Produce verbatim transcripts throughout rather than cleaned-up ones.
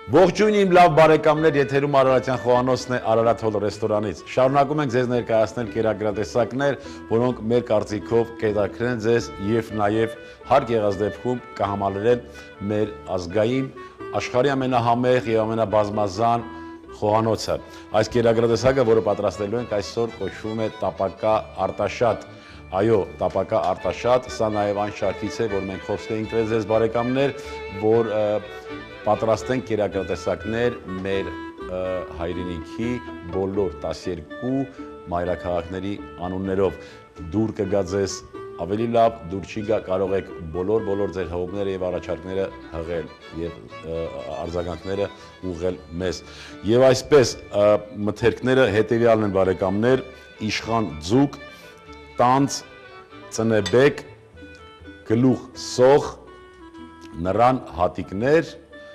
Ողջույն իմ լավ բարեկամներ, եթերում Արարատյան խոհանոցն է Արարատ Հոլ ռեստորանից։ Շարունակում ենք ձեզ ներկայացնել կերակրատեսակներ, որոնք մեր կարծիքով կետաքրեն ձեզ եւ նաեւ հարկ եղած դեպքում կհամալրեն մեր ազգային, աշխարհի ամենահամեղ եւ ամենաբազմազան խոհանոցը։ Այս կերակրատեսակը, որը պատրաստելու ենք այսօր, կոչվում է տապակա արտաշատ։ Այո, տապակա արտաշատ, սա նաև այն շարքից է, որ մենք խոսք էինք տվել ձեզ բարեկամներ, որ պատրաստենք կերակրատեսակներ մեր հայրենիքի բոլոր տասներկու մայրաքաղաքների անուններով։ Դուր կգա ձեզ ավելի լավ, դուր չի գա, կարող եք բոլոր-բոլոր ձեր հողումները եւ առաջարկները հղել եւ արձագանքները ուղղել մեզ։ Եվ այսպես մթերքները հետեւյալն են բարեկամներ՝ իշխան ձուկ, տանձ, ծնեբեկ, գլուխ սող, նռան հատիկներ,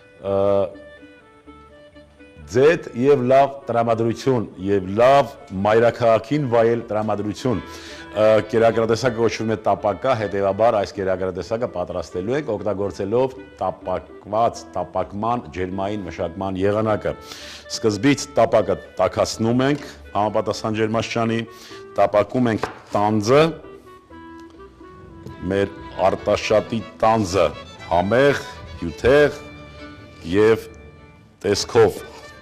ձետ եւ լավ տրամադրություն եւ լավ մայրաքաղաքին վայել տրամադրություն։ Կերակրատեսակը կոչվում է տապակա, հետեւաբար այս կերակրատեսակը պատրաստելու ենք օգտագործելով տապակված տապակման ջերմային մշակման եղանակը։ Սկզբից տապակը տաքացնում ենք համապատասխան ջերմաստիճանի, տապակում ենք տանձը, մեր արտաշատի տանձը համեղ, հյութեղ եւ տեսքով։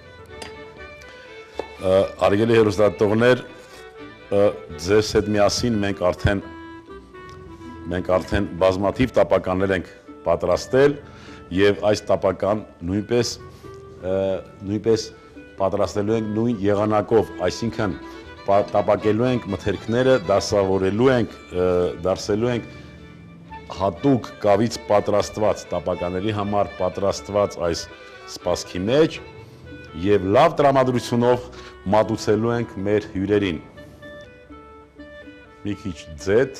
Հարգելի հեռուստադիտողներ, ձեզ հետ միասին մենք արդեն մենք արդեն բազմաթիվ տապականներ ենք պատրաստել եւ այս տապական նույնպես նույնպես պատրաստելու ենք նույն եղանակով, այսինքն տապակելու ենք մթերքները, դասավորելու ենք, դարձելու ենք հատուկ կավից պատրաստված տապականների համար պատրաստված այս սպասքի մեջ եւ լավ տրամադրությունով մատուցելու ենք մեր հյուրերին։ Մի քիչ ձետ,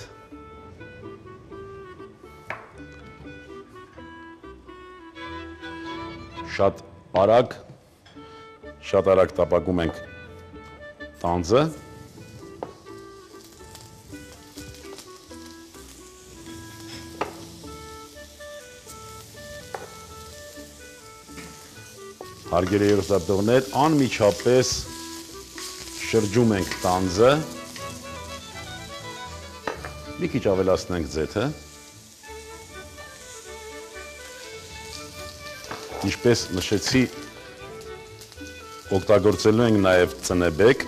շատ արագ, շատ արագ տապակում ենք տանձը, հարգելի հեռուստադիտողներ, անմիջապես շրջում ենք տանձը, մի քիչ ավելացնենք ձեթը, ինչպես նշեցի, օգտագործելու ենք նաև ծնեբեկ,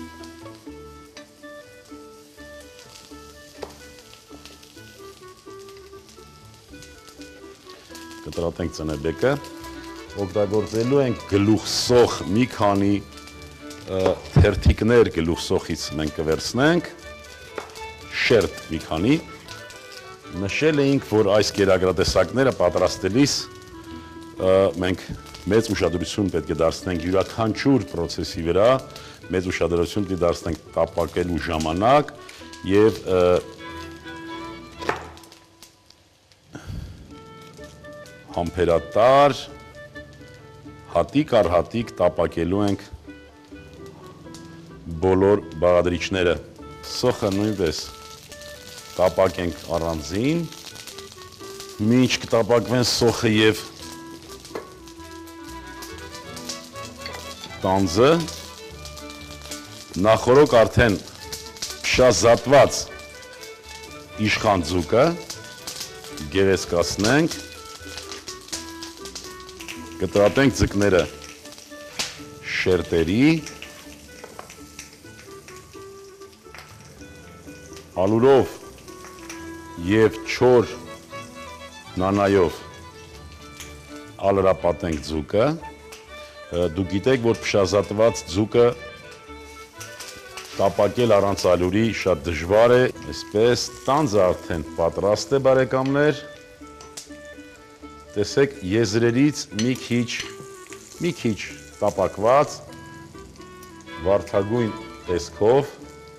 կտրատենք ծնեբեկը, օգտագործելու ենք գլուխսող մի քանի թերթիկներ գլուխսողից մենք կվերցնենք, շերտ մի քանի, նշել էինք, որ այս կերակրատեսակները պատրաստելիս մենք մեծ ուշադրություն պետք է դարձնենք յուրաքանչյուր պրոցեսի վրա, մեծ ուշադրություն պետք է դարձնենք տապակելու ժամանակ եւ համբերատար հատիկ առ հատիկ տապակելու ենք բոլոր բաղադրիչները։ Սոխը նույնպես տապակենք առանձին, մինչ կտապակվեն սոխը եւ տանձը, նախորոք արդեն փշազատված իշխան ձուկը գեղեցկացնենք, կտրատենք ձկները շերտերի, ալուրով եւ չոր նանայով ալրապատենք ձուկը, դուք գիտեք, որ փշազատված ձուկը տապակել առանց ալուրի շատ դժվար է, այսպես տանձը արդեն պատրաստ է բարեկամներ, տեսեք եզրերից մի քիչ, մի քիչ տապակված, վարդագույն տեսքով,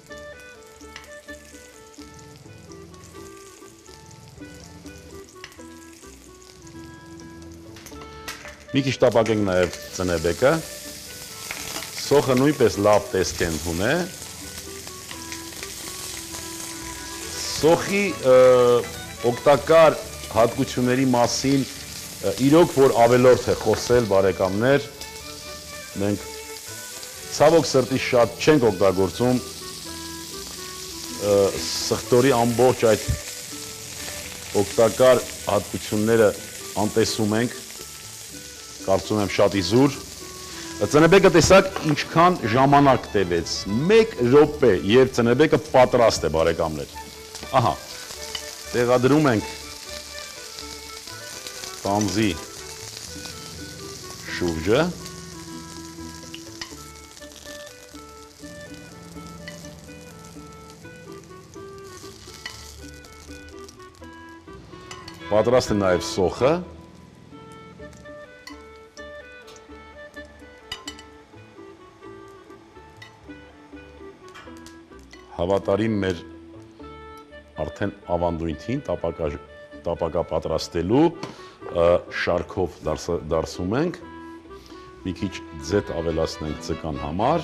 մի քիչ տապակենք նաև ծնեբեկը, սոխը նույնպես լավ տեսք է ընդունել, սոխի օգտակար հատկությունների մասին Իրոք, որ ավելորդ է խոսել բարեկամներ, մենք ցավոք սրտի շատ չենք օգտագործում սխտորի ամբողջ այդ օգտակար հատկությունները անտեսում ենք, կարծում եմ շատ իզուր։ Ծնեբեկը տեսակ ինչքան ժամանակ տևեց, մեկ րոպե և ծնեբեկը պատրաստ է բարեկամներ։ Ահա, տեղադրում ենք տանձի շուրջը, պատրաստ է նաև սոխը, հավատարիմ մեր արդեն ավանդույթին տապակա պատրաստելու շարքով դարսում ենք, մի քիչ ձետ ավելացնենք ձկան համար,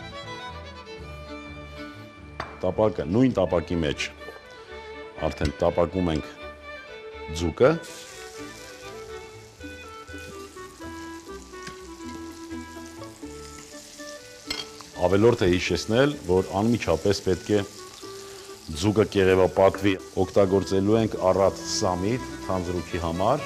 տապակը, նույն տապակի մեջ արդեն տապակում ենք ձուկը, ավելորդ է հիշեցնել, որ անմիջապես պետք է ձուկը կեղևապատվի, օգտագործելու ենք առատ սամիտ թանձրուքի համար,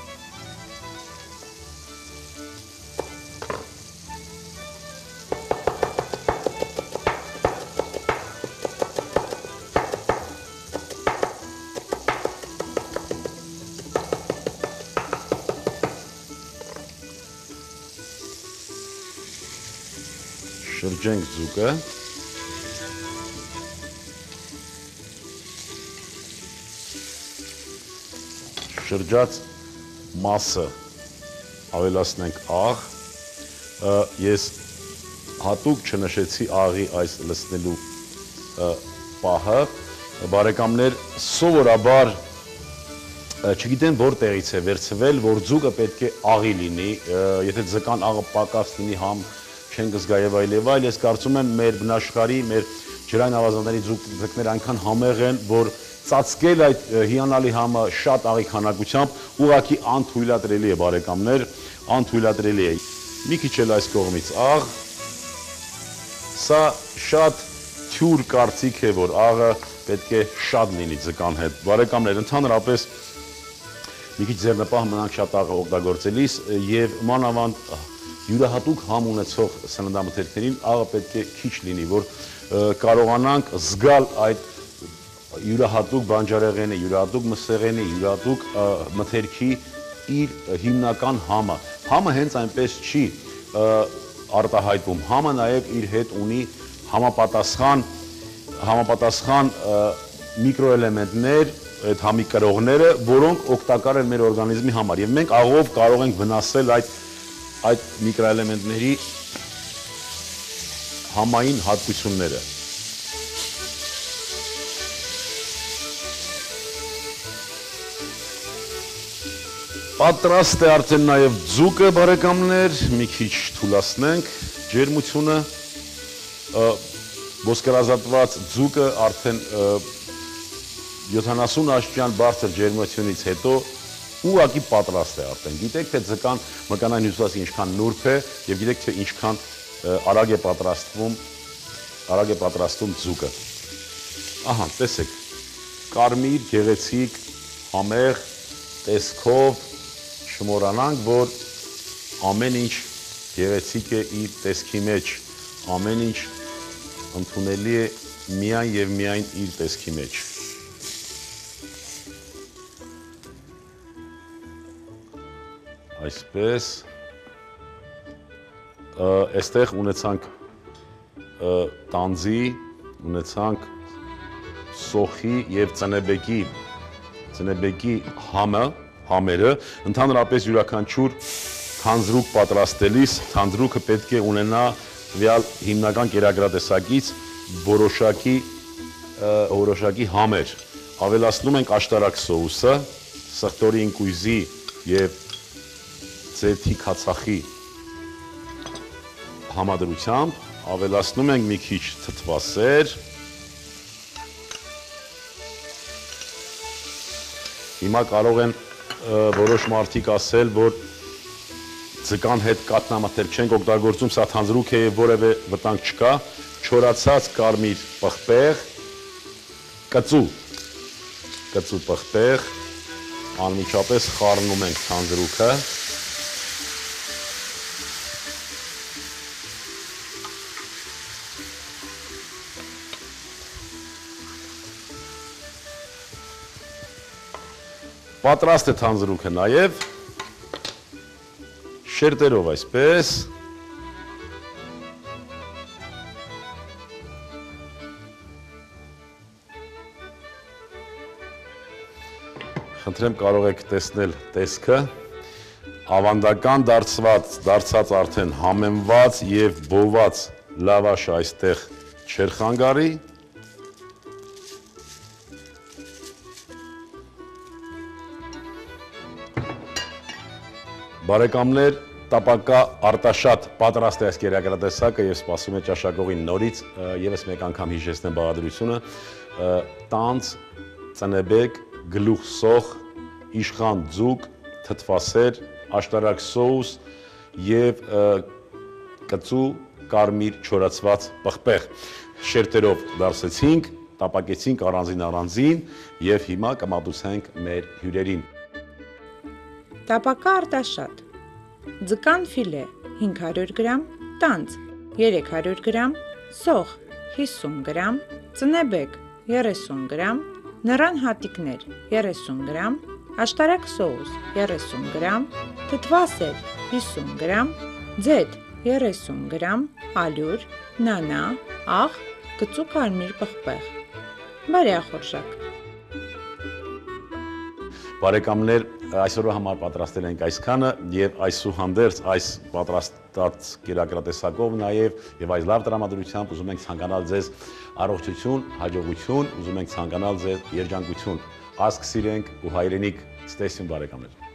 շրջենք ձուկը, շրջած մասը ավելացնենք աղ, ես հատուկ չնշեցի աղի այս լցնելու պահը, բարեկամներ սովորաբար չգիտեմ որտեղից է վերցվել, որ ձուկը պետք է աղի լինի, եթե ձկան աղը պակաս լինի համ չեն կզգա և այլ և այլ, ես կարծում եմ մեր բնաշխարհի, մեր ջրային ավազանների ձուկները այնքան համեղ են, որ ծածկել այդ հիանալի համը շատ աղի քանակությամբ ուղղակի անթույլատրելի է բարեկամներ, անթույլատրելի է։ Մի քիչ էլ այս կողմից աղ, սա շատ թյուր կարծիք է, որ աղը պետք է շատ լինի ձկան հետ։ Բարեկամներ, ընդհանրապես մի քիչ ձեռնպահ մնանք շատ աղը օգտագործելիս և մանավանդ յուրահատուկ համ ունեցող սննդամթերքներին աղը պետք է քիչ լինի, որ կարողանանք զգալ այդ յուրահատուկ բանջարեղենի, յուրահատուկ մսեղենի, յուրահատուկ մթերքի իր հիմնական համը։ Համը հենց այնպես չի արտահայտվում, համը նաև իր հետ ունի համապատասխան, համապատասխան միկրոէլեմենտներ, այդ համի կրողները, որոնք օգտակար են մեր օրգանիզմի համար, և մենք աղով կարող ենք վնասել այդ այդ միկրոէլեմենտների համային հատկությունները։ Պատրաստ է արդեն նաև ձուկը բարեկամներ, մի քիչ թուլացնենք ջերմությունը, ոսկրազատված ձուկը արդեն յոթանասուն աստիճան բարձր ջերմությունից հետո ուղղակի պատրաստ է արդեն, գիտեք թե ձկան մկանային հյուսվածքը ինչքան նուրբ է և գիտեք թե ինչքան արագ է պատրաստվում, արագ է պատրաստվում ձուկը։ Ահա, տեսեք, կարմիր, գեղեցիկ, համեղ, տեսքով, չմոռանանք, որ ամեն ինչ գեղեցիկ է իր տեսքի մեջ, ամեն ինչ ընդունելի է միայն և միայն իր տեսքի մեջ։ Այսպես, այստեղ ունեցանք տանձի, ունեցանք սոխի և ծնեբեկի, ծնեբեկի համը, համերը, ընդհանրապես յուրաքանչյուր թանձրուկ պատրաստելիս, թանձրուկը պետք է ունենա տվյալ հիմնական կերակրատեսակից որոշակի, որոշակի համեր։ Ավելացնում ենք աշտարակ սոուսը, սխտորի ինկույզի և ձեթի քացախի համադրությամբ, ավելացնում ենք մի քիչ թթվասեր, հիմա կարող են որոշ մարդիկ ասել, որ ձկան հետ կատնամթերք չենք օգտագործում, սա թանձրուկ է եւ որևէ վտանգ չկա, չորացած կարմիր պղպեղ, կծու, կծու պղպեղ, անմիջապես խառնում ենք թանձրուկը, պատրաստ է թանձրուկը նաև, շերտերով այսպես, խնդրեմ կարող եք տեսնել տեսքը, ավանդական դարձված, դարձած արդեն համեմված և բոված լավաշը այստեղ չեր խանգարի, բարեկամներ, տապակա արտաշատ պատրաստ է այս կերակրատեսակը և սպասում է ճաշակողին նորից, ևս մեկ անգամ հիշեցնեմ բաղադրությունը, տանձ, ծնեբեկ, գլուխ սոխ, իշխան ձուկ, թթվասեր, աշտարակ սոուս և կծու կարմիր չորացված պղպեղ։ Շերտերով դարսեցինք, տապակեցինք առանձին առանձին և հիմա կմատուցենք մեր հյուրերին։ Տապակա արտաշատ, ձկան ֆիլե հինգ հարյուր գրամ, տանձ երեք հարյուր գրամ, սոխ հիսուն գրամ, ծնեբեկ երեսուն գրամ, նռան հատիկներ երեսուն գրամ, աշտարակ սոուս երեսուն գրամ, թթվասեր հիսուն գրամ, ձեթ երեսուն գրամ, ալյուր, նանա, աղ, կծու կարմիր պղպեղ։ Բարի ախորժակ։ Բարեկամներ, այսօրվա համար պատրաստել ենք այսքանը և այսուհանդերձ այս պատրաստած կերակրատեսակով նաև և այս լավ տրամադրությամբ ուզում ենք ցանկանալ ձեզ առողջություն, հաջողություն, ուզում ենք ցանկանալ ձեզ երջանկություն, ազգ սիրենք ու հայրենիք, ցտեսություն բարեկամներ։